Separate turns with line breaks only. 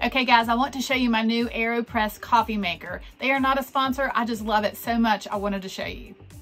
Okay guys, I want to show you my new Aero Press coffee maker. They are not a sponsor, I just love it so much I wanted to show you.